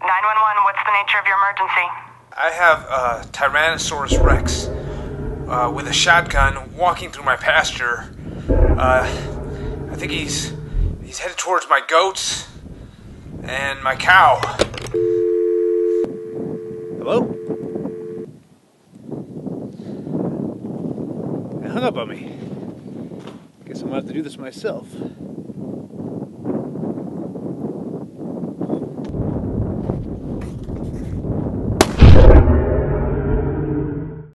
911, what's the nature of your emergency? I have a Tyrannosaurus Rex with a shotgun walking through my pasture. I think he's headed towards my goats and my cow. Hello? It hung up on me. Guess I'm gonna have to do this myself.